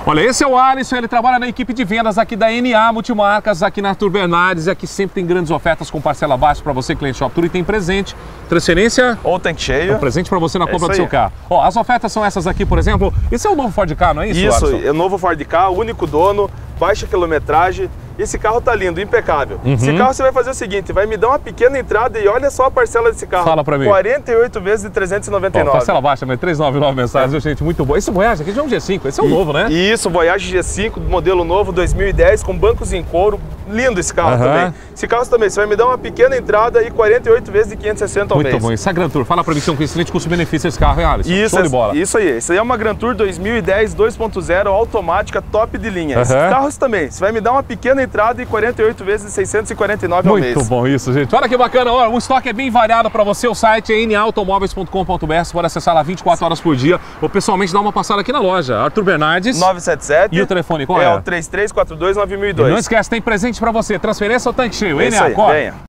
Olha, esse é o Alisson, ele trabalha na equipe de vendas aqui da NA Multimarcas, aqui na Arthur Bernardes, e aqui sempre tem grandes ofertas com parcela baixa para você, cliente Shop Tour, e tem presente, transferência ou tanque cheio. Um presente para você na compra do seu carro. Ó, as ofertas são essas aqui, por exemplo, esse é o novo Ford Ka, não é isso, Isso, Alisson? é o novo Ford Ka, único dono, baixa quilometragem. Esse carro tá lindo, impecável. Esse carro você vai fazer o seguinte, vai me dar uma pequena entrada e olha só a parcela desse carro. Fala pra mim. 48 vezes de 399. Ó, parcela baixa, mas 399 mensagens, viu, gente? Muito bom. Esse Voyage aqui já é um G5, esse é o novo, né? Isso, Voyage G5, modelo novo, 2010, com bancos em couro. Lindo esse carro também. Esse carro também, você vai me dar uma pequena entrada e 48 vezes de 560 ao mês. Muito bom. Essa Gran Tour, fala pra mim se é um excelente custo-benefício esse carro, hein, Alisson? Isso, show de bola. Isso aí. Isso aí é uma Gran Tour 2010 2.0 automática, top de linha. Esses carros também, você vai me dar uma pequena entrada e 48 vezes de 649 ao mês. Muito bom isso, gente. Olha que bacana. Olha, o estoque é bem variado para você. O site é nautomóveis.com.br. Você pode acessar lá 24 horas por dia ou pessoalmente dar uma passada aqui na loja. Arthur Bernardes. 977. E o telefone qual é? É o 3342-9002. Não esquece, tem presente para você. Transferência ou tanque cheio? É isso aí, venha.